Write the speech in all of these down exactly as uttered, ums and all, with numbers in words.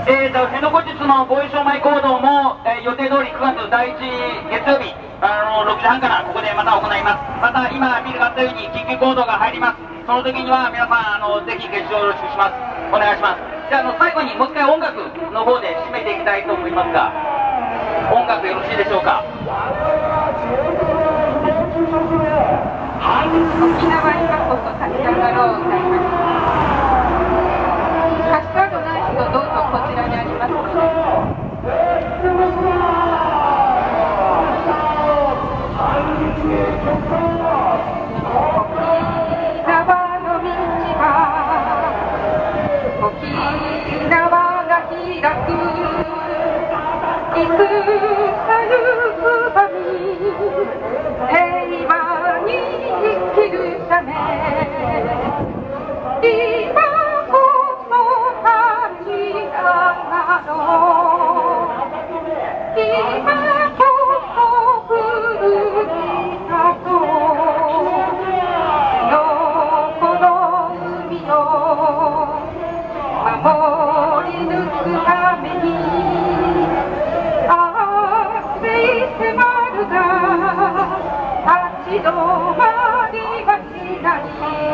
えーと、辺野古実の防衛障害行動も、えー、予定通りくがつだいいち月曜日あのろくじはんからここでまた行います。また今ビルがあったように緊急行動が入ります。その時には皆さんあのぜひ決勝よろしくします。お願いします。じゃあ、あの最後にもう一回音楽の方で締めていきたいと思いますが、音楽よろしいでしょうか。 沖縄今こそ立ち上がろうを歌います。歌詞カードない人どうぞこちらにありますので。沖縄が開くいくさゆくばに平和に生きるため今こそ立ち上がろう今こそ古き里のこの海を守り抜くために熱い迫るが立ち止まりはしない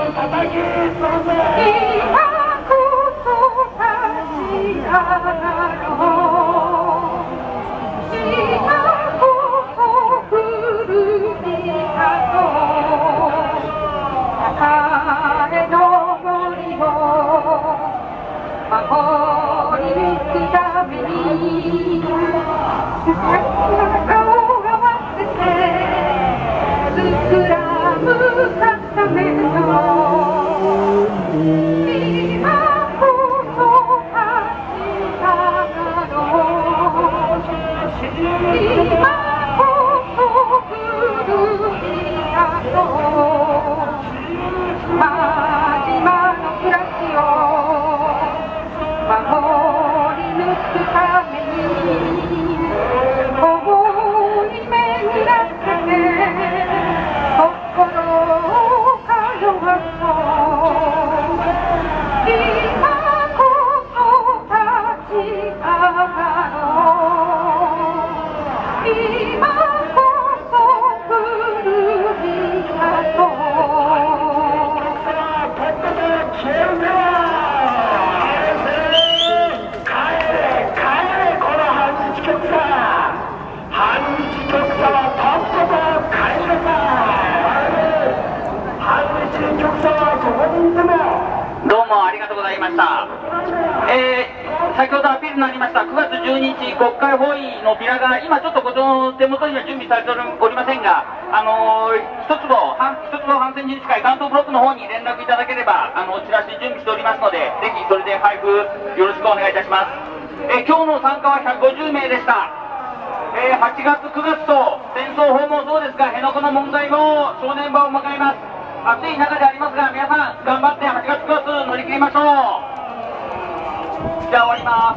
今こそ立ち上がろう今こそ古き里高への森を守り抜くために仲を合わせて膨らむ固めの今こそ立ち上がろう今こそ古き里真島の暮らしを守り抜くために思い巡らせて心を通わそう今こそ立ち上がろう今こそ古き里どうもありがとうございました。えー、先ほどアピールになりましたくがつじゅうににち国会包囲のビラが今ちょっとこの手元には準備されておりませんが、あのー、一坪一坪反戦自治会関東ブロックの方に連絡いただければあのチラシ準備しておりますので、ぜひそれで配布よろしくお願いいたします。えー、今日の参加はひゃくごじゅうめいでした。えー、はちがつくがつと戦争訪問そうですが辺野古の問題も正念場を迎えます。暑い中でありますが皆さん頑張ってはちがつくがつ乗り切りましょう。じゃあ終わります。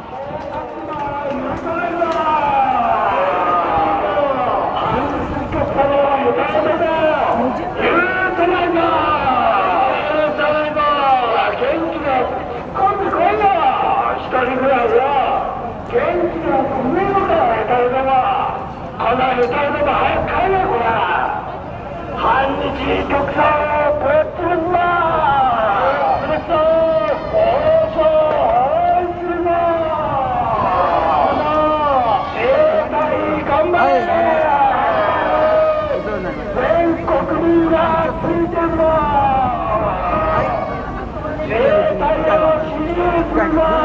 反日極左をぶっ潰すな。それと放送を応援するな。生態頑張れ。全国民がついてるな。生態を支持するな。